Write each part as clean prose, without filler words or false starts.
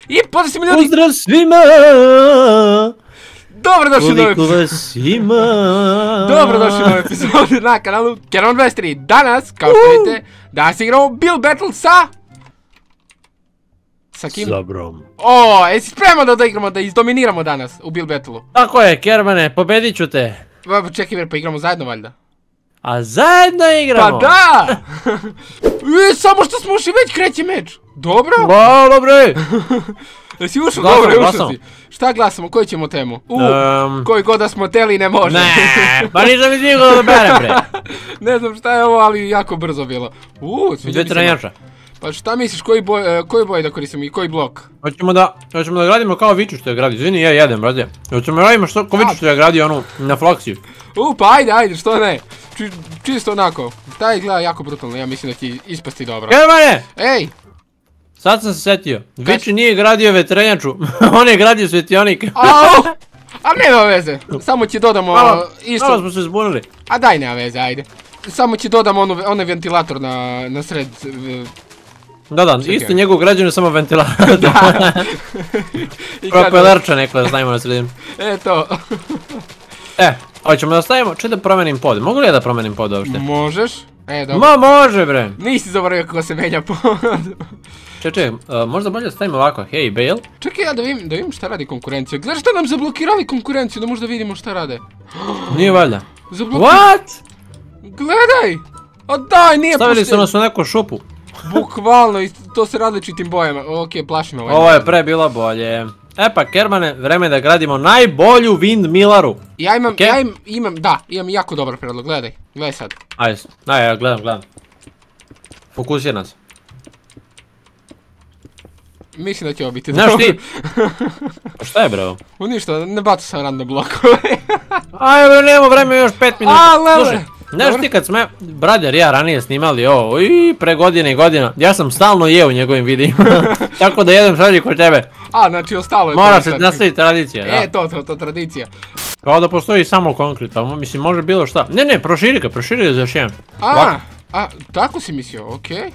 I pozdrav svima ljudi! Pozdrav svima! Dobrodošli u novu Koliko vas ima? Dobrodošli u novu epizodu na kanalu Keron23. Danas, kao što vidite, danas igramo Build Battle sa... Sa kim? Sa Brom. O, jesi spreman da igramo, da izdominiramo danas u Build Battle-u? Tako je, Kermane, pobedit ću te. Čekaj, pa igramo zajedno valjda. A zajedno igramo. Pa da! Samo što smo ušli već kreće meč. Dobro? Malo bre. Jesi ušao? Glasamo, Dobro, ušao glasamo. si. Šta glasamo? Koju ćemo temu? Koji god da smo teli ne može. Ne, pa nisam mi stigao da berem bre. Ne znam šta je ovo, ali jako brzo bilo. Sviđa mi se. Vetranjača. Pa šta misliš, koji boj da koristimo i koji blok? Hoćemo da gradimo kao Viču što je gradio. Izvini, ja jedem, brate. Hoćemo da radimo ko Viču što je gradio onu na Floxiju. Pa ajde, što ne. Čisto onako. Taj gleda jako brutalno, ja mislim da će ispasti dobro. Kermane! Ej! Sad sam se setio. Viču nije gradio vetrenjaču, on je gradio svetionik. A nema veze, samo će dodamo isto... Malo smo se zbunili. A daj, nema veze, ajde. Samo će dodamo onaj ventilator na sred... Da, isto njegov građan je samo ventilator. Propelerča neko da stavimo na sredinu. Eto. Hoćemo da stavimo, da promenim pod. Mogu li ja da promenim pod uopšte? Možeš. Dobro. Ma može bre. Nisi zaboravio kako se menja pod. Čekaj, možda bolje da stavimo ovako, hej Bale. Čekaj ja da vidim šta radi konkurencija. Gledaj šta nam zablokirali konkurenciju, da možda vidimo šta rade. Nije valjda. What? Gledaj! A daj, nije stavili su nas u neku šupu. Bukvalno, i to se različitim bojama. Okej, plaši me ovaj. Ovo je pre bilo bolje. E pa Kermane, vreme da gradimo najbolju windmillaru. Ja imam jako dobar predlog, gledaj sad. Ajde, ja gledam. Fokusir nas. Mislim da će ovo biti dobro. Znaš ti? Šta je bro? Ništa, ne bacu sam random blokove. Ajde bro, nemamo vreme još 5 minuta. Slušaj, znaš ti kad smo Brader i ja ranije snimali ovo i pre godine i godina, ja sam stalno jeo u njegovim videima. Tako da jedem sad i kod tebe. Znači ostalo je. Mora se nastaviti tradicija, da. To tradicija. Kao da postoji samo konkret, ali mislim može bilo šta. Ne, proširi ga za još jedan. Tako si mislio, okej.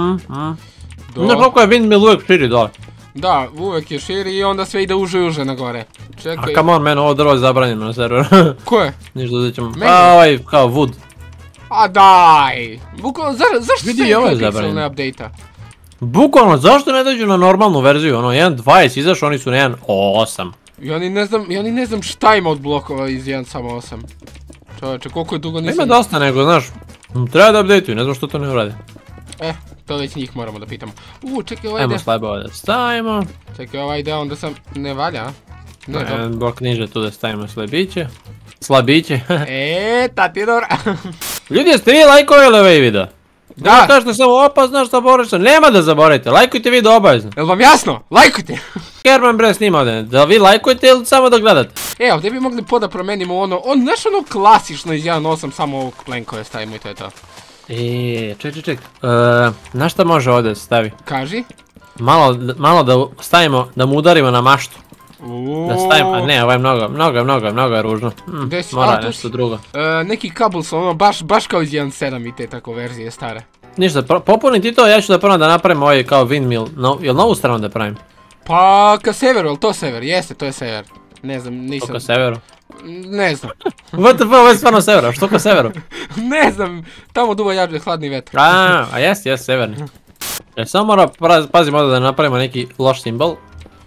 Znaš koliko je windmill uvijek širi dole. Da, uvijek je širi i onda sve ide uže i uže na gore. Čekaj. A come on man, ovo drvo je zabranjeno na serveru. Ko je? Ništa uzet ćemo. Pa ovaj kao wood. A daj! Bukvalno, zašto se je pixel ne update-a? Bukvalno, zašto ne dođu na normalnu verziju? Ono, 1.20 izašao, oni su na 1.8. Ja ni ne znam šta ima od blokova iz 1.8. Čovječe, koliko je dugo nisam... Ima dosta nego, znaš, treba da update-uju, ne znam što to ne urade. To već njih moramo da pitamo. Čekaj ovaj Ajmo slabova da stavimo. Čekaj ovaj deo, onda sam... Ne valja, Blok niže tu da stavimo slabiće. Tati je dobra. Ljudi, jeste vi lajkovali ovaj video? Da. Kažete samo znaš šta zaboravite, nema da zaboravite, lajkujte video obavezno. Jel vam jasno? Lajkujte! Kerman bre snima ovdje, da vi lajkujete ili samo da gledate? Ovdje bi mogli poda promenimo znaš ono klasično iz 1.8, samo ovog plenkove stavimo i to je to. Ček. Znaš šta može ovdje da se stavi? Kaži. Malo da stavimo, da mu udarimo na maštu. Da stavimo, a ne, ovo je mnogo je ružno. Mora nešto drugo. Neki kabel su baš kao iz 1.7 i te tako verzije stare. Ništa, popuni ti to, ja ću da prvo da napravim ovaj kao windmill, jel novu stranu da pravim? Pa ka severu, jel to sever? Jeste, to je sever. Ne znam, nisam... Ka severu? Ne znam. WTF, ovo je stvarno severu, što ka severu? Ne znam, tamo duva jađe hladni vetar. A jest severni. Samo mora, pazimo ovdje da napravimo neki loš simbol.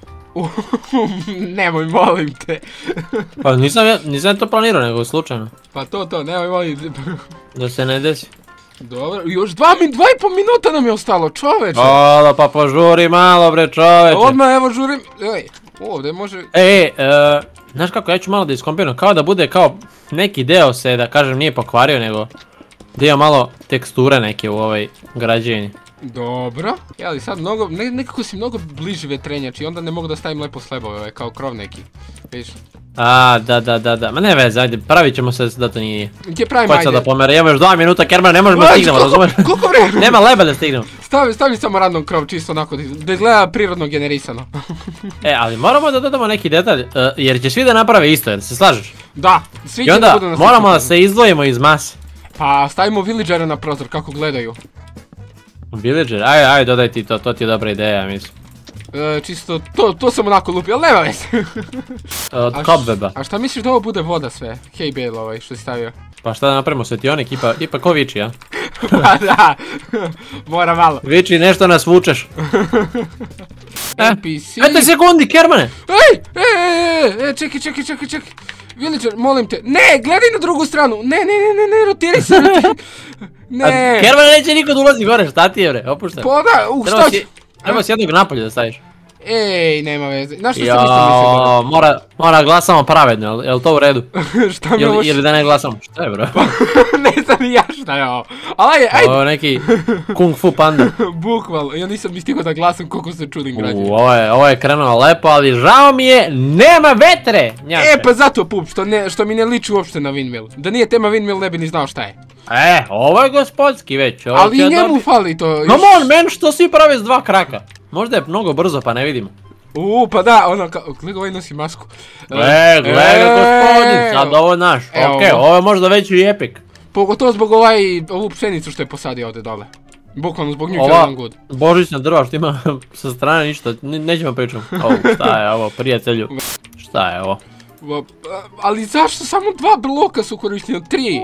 Nemoj, molim te. Pa nisam to planirao, nego slučajno. Pa to, nemoj, molim te. Da se ne desi. Dobro, još 2,5 minuta nam je ostalo, čoveče. Pa požuri malo bre čoveče. Odmah evo žurim, ovdje može... Znaš kako, ja ću malo da iskompiram, kao da bude kao neki deo se, da kažem, nije pokvario, nego da ima malo teksture neke u ovoj građevini. Dobro, ali sad nekako si mnogo bliži vetrenjač i onda ne mogu da stavim lepo slebove, kao krov neki, vidiš? Da, ma ne veze, ajde, pravit ćemo se da to nije. Gdje pravim, ajde? Hoće da pomere, imamo još 2 minuta, Kerman, ne možemo da stignemo, razumeš? Koliko vremena? Nema leba da stignemo. Stavi samo random krov, čisto onako, da gleda prirodno generisano. Ali moramo da dodamo neki detalj, jer će svi da naprave isto, jer se slažeš? Da, svi će da budu na sličnom. I onda moramo da se izdvojimo iz mase. Pa stavimo villagera na prozor, kako gledaju. Villager, ajde dodaj ti to ti je dobra ideja, mislim. Čisto, to sam onako lupio, ali nema veze. Od cobweba. A šta misliš da ovo bude voda sve? Hej Bale ovaj što si stavio. Pa šta da napravimo svetionik, ipak ko viči, ja? Pa da, mora malo. Viči, nešto nas vučeš. NPC. Ajde sekundi, Kermane! Čekaj. Villager, molim te. Ne, gledaj na drugu stranu. Ne, rotiraj se. Ne. Kermane neće nikad ulazi gore, šta ti je bre, opuštaj. Pa da, šta će? Treba si jednog napolje da staviš. Ej, nema veze. Znaš što sam isto mislio? Mora glasamo pravedno, jel to u redu? Šta mi ovo? Ili da ne glasamo, šta je bro? Ne znam ni ja šta je ovo. Ali ajde. Ovo je neki kung fu panda. Bukvalno, ja nisam ni stigao da glasam koliko se čudim građani. Ovo je krenulo lepo, ali žao mi je, nema vetre! Pa zato pup, što mi ne liči uopšte na Windmill. Da nije tema Windmill ne bi ni znao šta je. Ovo je gospodski već. Ali i njemu fali to. Come on man, što svi prave s 2 kraka? Možda je mnogo brzo pa ne vidimo. Pa da, ono kao, gledaj ovaj nosi masku. Gledaj gospodin, sad ovo je naš. Okej, ovo je možda već i epic. Pogotovo zbog ovu pšenicu što je posadio ovdje dole. Bukvalno zbog nju je on good. Božićna drva što ima sa strane ništa, nećemo pričati. Šta je ovo, prijatelju? Šta je ovo? Ali zašto samo 2 bloka su korišteni, 3?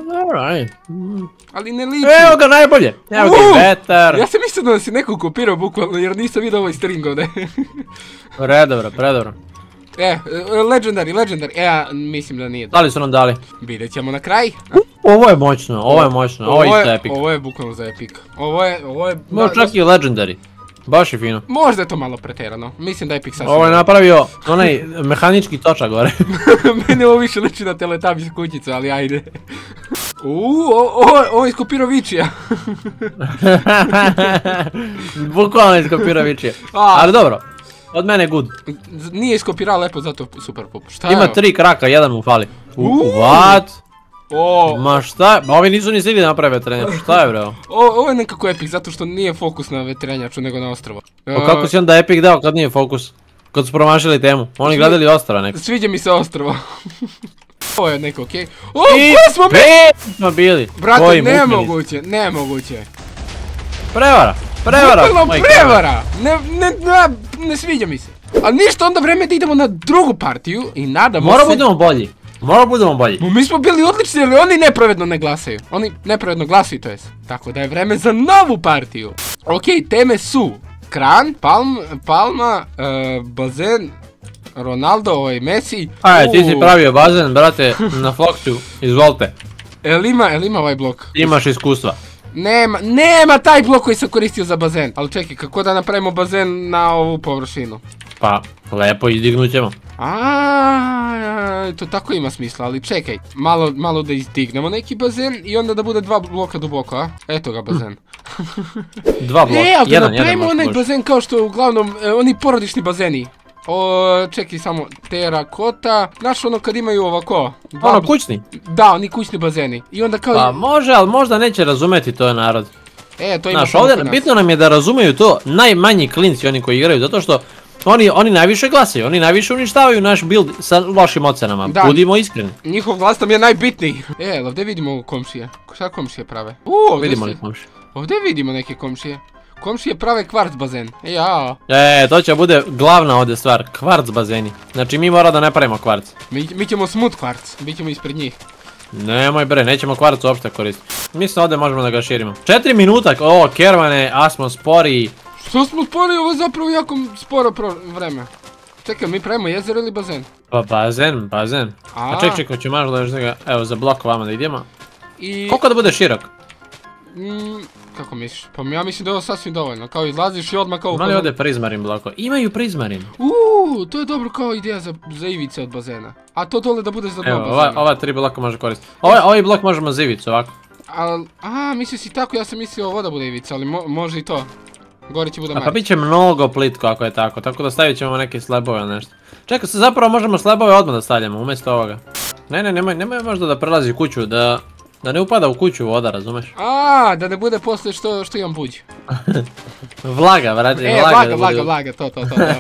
Ali ne liči. Evo ga najbolje, evo ga vetar. Ja sam mislio da si neko kopirao bukvalno jer nisam vidio ovaj string ovdje. Predobro. Legendary, ja mislim da nije. Da li su nam dali? Vidjet ćemo na kraj. Ovo je moćno, ovo je isto epic. Ovo je bukvalno za epic. Ovo je... Možda čak i legendary. Baš je fino. Možda je to malo pretjerano, mislim da je Epic sasvim. Ovo je napravio onaj mehanički točak gore. Mene ovo više liči na Teletubbies kućicu, ali ajde. Ovo je iskopirao Vičija. Bukvalno je iskopirao Vičija. Ali dobro, od mene good. Nije iskopirao lepo, zato super pup. Šta je ima ovo? 3 kraka, jedan mu fali. What? Ma šta? Ovi nisu ni stigli napravi vetrenjač, šta je bre ovo? Ovo je nekako Epic, zato što nije fokus na vetrenjaču, nego na ostrovo. Pa kako si onda Epic dao kad nije fokus? Kad su promašili temu, oni gledali ostrova neko. Sviđa mi se ostrovo. Ovo je neko okej. Koje smo mi? Smo bili. Brate, nemoguće. Prevara. Prevara! Ne sviđa mi se. Ali ništa, onda vreme da idemo na drugu partiju i nadamo se... Moramo budemo bolji. Mi smo bili odlični, ali oni nepravedno ne glasaju. Oni nepravedno glasuju, to jest. Tako da je vreme za novu partiju. Okej, teme su Kran, Palma, bazen, Ronaldo, Messi. Ajde, ti si pravio bazen, brate, na Foxu, izvolite. Jel ima ovaj blok? Imaš iskustva. Nema taj blok koji sam koristio za bazen. Ali čekaj, kako da napravimo bazen na ovu površinu? Pa, lepo izdignut ćemo. To tako ima smisla, ali čekaj. Malo da izdignemo neki bazen i onda da bude 2 bloka duboko, a? Eto ga bazen. 2 bloka, jedan napravimo onaj bazen kao što uglavnom, oni porodični bazeni. Čekaj samo, terakota, znaš ono kad imaju ovako. Ono kućni? Da, oni kućni bazeni. I onda kao... Pa može, ali možda neće razumeti to je narod. To ima znaš, ovdje bitno nam je da razumeju to najmanji klinci oni koji igraju, zato što oni najviše glasaju, oni najviše uništavaju naš build sa lošim ocenama, budimo iskreni. Njihov glas nam je najbitniji. Ovdje vidimo komšije. Šta komšije prave? Vidimo li komšije? Ovdje vidimo neke komšije. Komšije prave kvarc bazen. To će bude glavna ovdje stvar, kvarc bazeni. Znači mi mora da ne pravimo kvarc. Mi ćemo smut kvarc, bit ćemo ispred njih. Nemoj bre, nećemo kvarc uopšte koristiti. Mislim ovdje možemo da ga širimo. 4 minuta, Kermane, a smo spori. Što smo spori, ovo je zapravo jako sporo vreme. Čekaj, mi pravimo jezero ili bazen? Pa bazen. A čekaj, ću možda još njega, evo za blok vama da idemo. Koliko da bude širok? Kako misliš? Pa ja mislim da je ovo sasvim dovoljno, kao izlaziš i odmah kao... Ima li ovdje prizmarin bloko? Imaju prizmarin. To je dobro kao ideja za ivice od bazena. A to dole da bude za dno bazena. Evo, ova 3 bloka može koristiti. Ovaj blok možemo za ivicu ovako. Mislio si tako, ja sam mislio ovo da bude ivica, ali može i to. Gori će bude manje. Pa bit će mnogo plitko ako je tako, tako da stavit ćemo neke slabove ili nešto. Čekaj, zapravo možemo slabove odmah da stavljamo, umjesto ovoga. Nemoj možda da prelazi kuću, da ne upada u kuću voda, razumeš? Da ne bude poslije što imam buđ. Vlaga, vrati, vlaga, to.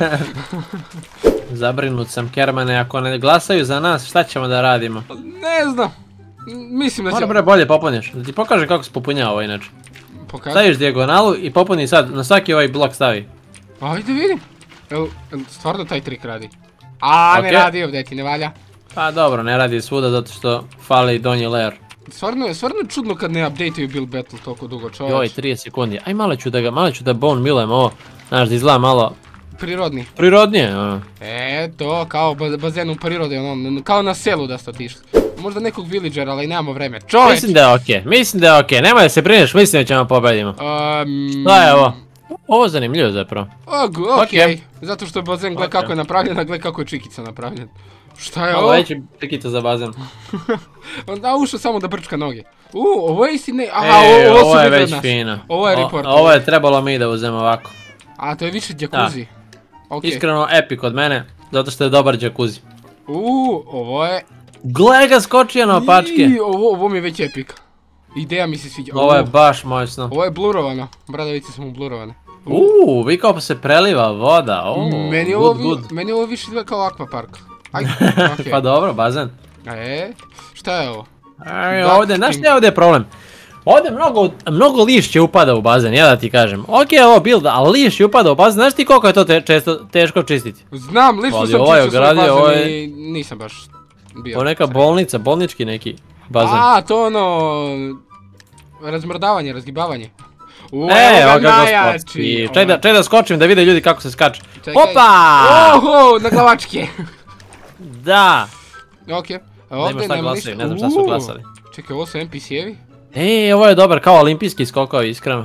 Zabrinut sam, Kermane, ako ne glasaju za nas, šta ćemo da radimo? Ne znam. Mislim da će... Mora bre bolje popuniš, da ti pokaže kako se popunjava ovo inače. Staviš dijagonalu i popuni sad, na svaki ovaj blok stavi. Ajde vidim. Jel stvarno taj trik radi? A, ne radi ovdje, ti ne valja. Pa dobro, ne radi svuda zato što fali donji layer. Stvarno je čudno kad ne updateuju Build Battle toliko dugo, čovječ. Joj, 30 sekundi. Aj malo ću da bone milem ovo. Znaš, da izgleda malo... Prirodni. Prirodnije, To, kao bazen u prirodi, kao na selu da ste otišli. Možda nekog villagera, ali nemamo vreme. Čovječ! Mislim da je okej, nemoj da se brineš, mislim da ćemo pobedimo. Šta je ovo? Ovo je zanimljivo zapravo. Okej, zato što je bazen, gle kako je napravljen, a gle kako je čikica napravljen. Šta je ovo? Malo veći čikica za bazen. Onda ušao samo da brčka noge. Ovo je isti ne... Ovo je već fino. Ovo je report. Ovo je trebalo mi da uzem ovako. A, to je više džakuzi. Iskreno epic od mene, zato što je dobar džakuzi. Ovo je... Gle ga skočio na opačke. Ovo mi je već epic. Ideja mi se sviđa. Ovo je baš moćno. Ovo je blurovano. Bradavice su mu blurovane. Vi kao pa se preliva voda. Meni ovo više izgleda kao akvapark. Pa dobro, bazen. Šta je ovo? Ovdje, znaš šta je ovdje problem? Ovdje mnogo lišće upada u bazen, ja da ti kažem. Ok je ovo build, ali lišće upada u bazen, znaš ti koliko je to teško čistiti? Znam, lično sam čistio svoj bazen i nisam baš bio. Ovo neka bolnica, bolnički neki bazen. A, to ono... razmrdavanje, razgibavanje. Evo ga gospodi. Čekaj da skočim da vide ljudi kako se skače. Opa! Oho, na glavačke. Da. Okej. Da ima šta glasaju, ne znam šta su glasali. Čekaj, ovo su NPC-evi? Ovo je dobar, kao olimpijski skokovi, iskreno.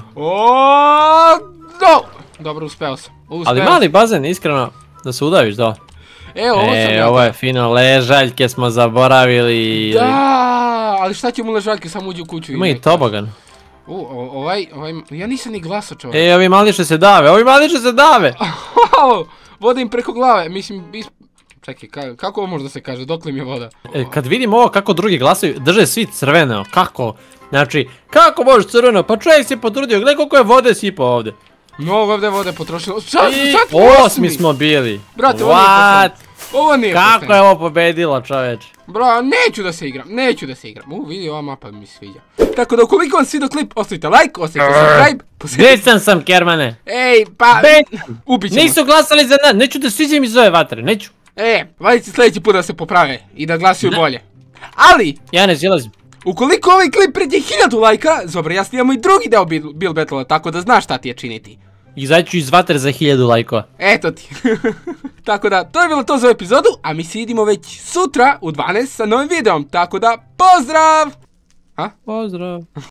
Dobro, uspeo sam. Ali mali bazen, iskreno, da se udaviš, da. Ovo je fino, ležaljke smo zaboravili. Da, ali šta će mu ležaljke, samo uđi u kuću. Ima i tobogan. Ja nisam ni glasao, čovjek. Ovi mališe se dave, Voda im preko glave, mislim, čekaj, kako ovo možda se kaže, dokle mi je voda? Kad vidim ovo kako drugi glasaju, drže svi crveno, kako? Znači, kako možeš crveno, pa čovjek se potrudio, gledaj koliko je vode sipao ovdje. Mnogo ovdje vode potrošilo, Osmi smo bili. Brate, ovo nije pošteno. Kako je ovo pobedilo, čovječ? Bro, neću da se igram, vidi ova mapa mi sviđa. Tako da ukoliko vam svidio klip, ostavite like, ostavite subscribe. Nisam sam, Kermane. Ej, pa, ubit ćemo. Nisu glasali za nas, neću da sviđam iz ove vatre, neću. Vadite sljedeći put da se poprave i da glasuju bolje. Ali, ja ne zilazim. Ukoliko ovaj klip pređe 1000 lajka, Zobra ja snimamo i drugi deo Build Battle-a, tako da znaš šta ti je činiti. Izaću iz vatre za 1000 lajkova. Eto ti. Tako da, to je bilo to za epizodu, a mi se vidimo već sutra u 12 sa novim videom, tako da, pozdrav! Pozdrav!